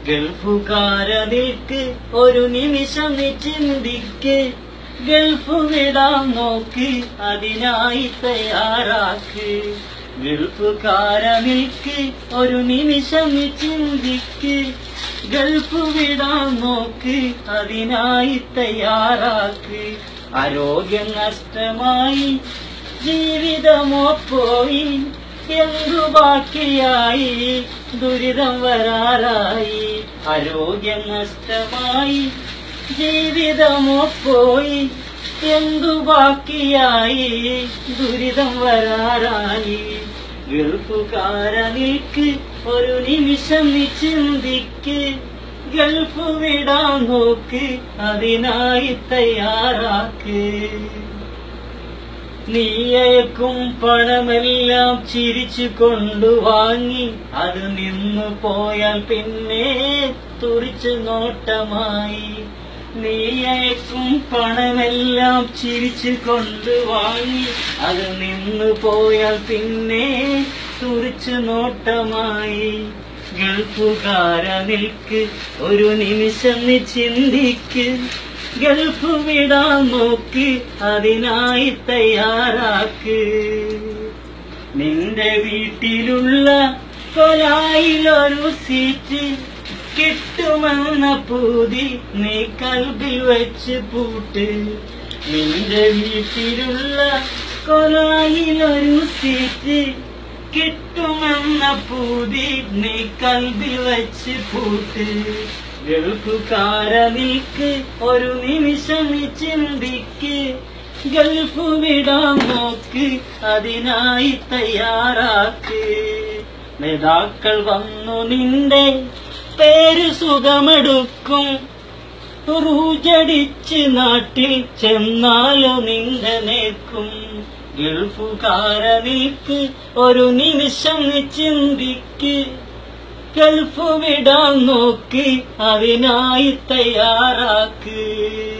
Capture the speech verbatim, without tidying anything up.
ഗൾഫുകാര നിൽക്ക് ഒരു നിമിഷം നീ ചിന്തിക്ക് ഗൾഫ് വിടാൻ നോക്ക് അതിനായി തയ്യാറാക്ക് ഗൾഫുകാര നിൽക്ക് ഒരു നിമിഷം നീ ചിന്തിക്ക് ഗൾഫ് വിടാൻ നോക്ക് അതിനായി തയ്യാറാക്ക് ആരോഗ്യം നഷ്ടമായി ജീവിതമോ പോയി എന്തു ബാക്കിയായി ദുരിതം വരാറായി ആരോഗ്യം നഷ്ടമായി ജീവിതമോ പോയി എന്തു ബാക്കിയായി ദുരിതം വരാറായി ഗൾഫുകാര നിൽക്ക് ഒരു നിമിഷം നീ ചിന്തിക്ക് ഗൾഫ് വിടാൻ നോക്ക് അതിനായി തയ്യാറാക്ക് നീ അയക്കും പണമെല്ലാം ചിരിച്ചു കൊണ്ടു വാങ്ങി അത് നിന്നു പോയാൽ പിന്നെ തുറിച്ചു നോട്ടമായി നീ അയക്കും പണമെല്ലാം ചിരിച്ചു കൊണ്ടു വാങ്ങി അത് നിന്നു പോയാൽ പിന്നെ തുറിച്ചു നോട്ടമായി ഗൾഫുകാര നിൽക്ക് ഒരു നിമിഷം നീ ചിന്തിക്ക് ഗൾഫ് വിടാൻ നോക്ക് അതിനായി തയ്യാറാക്ക് നിന്റെ വീട്ടിലുള്ള കൊലായിലൊരു സീറ്റ് കിട്ടുമെന്ന പൂതി നീ കൽബിൽ വെച്ച് പൂട്ട് നിന്റെ വീട്ടിലുള്ള കൊലായിലൊരു സീറ്റ് കിട്ടുമെന്ന പൂതി നീ കൽബിൽ വെച്ച് പൂട്ട് ഗൾഫുകാര നിൽക്ക് ഒരു നിമിഷം നീ ചിന്തിക്ക് ഗൾഫ് വിടാൻ നോക്ക് അതിനായി തയ്യാറാക്ക് നേതാക്കൾ വന്നു നിന്റെ പേര് സുഖമെടുക്കും റൂജടിച്ച് നാട്ടിൽ ചെന്നാലോ നിന്റെ നേക്കും ഗൾഫുകാര നിൽക്ക് ഒരു നിമിഷം നീ ചിന്തിക്ക് ഗൾഫ് വിടാൻ നോക്ക് അതിനായി തയ്യാറാക്ക്